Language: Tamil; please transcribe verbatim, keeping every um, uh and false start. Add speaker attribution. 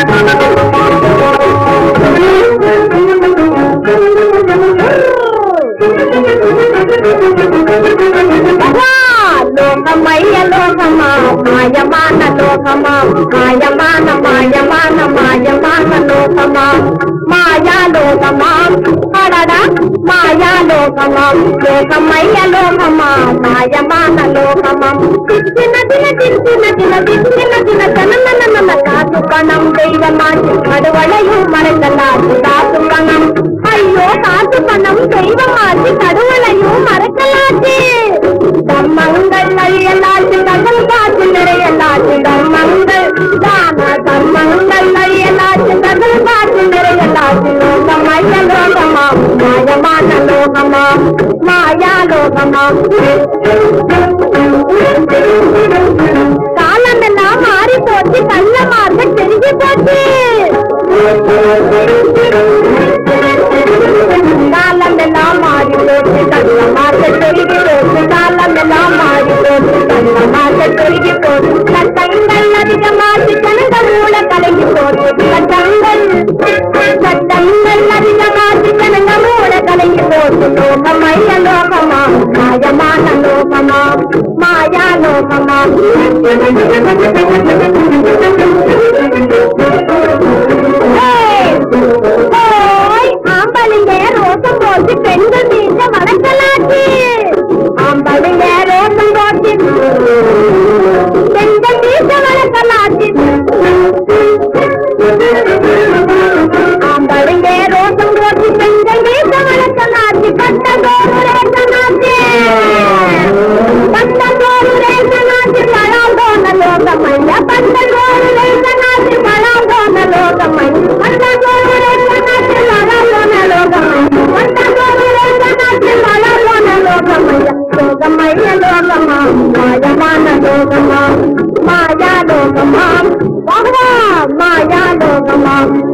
Speaker 1: లోకమయ్య లోకమా మాయమాన లోకమా మాయమాన మాయమాన మాయమాన లోకమా మాయా లోకమా అడడా మాయా లోకమా లోకమయ్య లోకమా మాయమాన లోకమా చిన్న దిన చిన్న దిన చిన్న దిన తననన కాసు పణం దైవమాచి కడువளையு மறக்கலாச்சு காசு பணம் ஐயோ காசு பணம் தெய்வமாச்சு கடுவளையு மறக்கலாச்சு தம்மங்கள் அழியலாச்சு கதல் காசு நிறையலாச்சு தம்மங்கள் தான தம்மங்கள் அழியலாச்சு கதல் காசு நிறையலாச்சு லோகமய்ய லோகமா மாயமான லோகமா மாயா லோகமா காலமெல்லாம் மாறி போச்சு கள்ள மார்க்க தெரிஞ்சு போச்சு காலமெல்லாம் மாறி போச்சு கள்ள மார்க்க தெரிஞ்சு போச்சு காலமெல்லாம் மாறி போச்சு கள்ள மார்க்க தெரிஞ்சு போச்சு சட்டங்கள் அதிகமாச்சு கணங்க மூல கலங்கி போச்சு சட்டங்கள் சட்டங்கள் அதிகமாச்சு கணங்க மூல கலங்கி போச்சு லோகமய்ய லோகமா மாயமான லோகமா மாயா லோகமா ஆம்பளிங்க ரோசம் போட்டு பெண்கள் மீச வளர்க்கலாச்சு ஆம்பளிங்க ரோசம் போட்டு பெண்கள் மீச வளர்க்கலாச்சு ஆம்பளிங்க ரோசம் போட்டு பெண்கள் மீச வளர்க்கலாச்சு பட்டதோரு ரேசனாச்சு பட்டதோரு ரேசனாச்சு பழாந்தோன லோகமய்ய பட்டதோரு ரேசனாச்சு பழாந்தோன லோகமய்ய பட்டதோரு ரேசனாச்சு பழாந்தோன லோகமய்ய பட்டதோரு ரேசனாச்சு பழாந்தோன லோகமய்ய லோகமய்ய லோகமா மாயமான லோகமா மாயா லோகமா மாயா லோகமா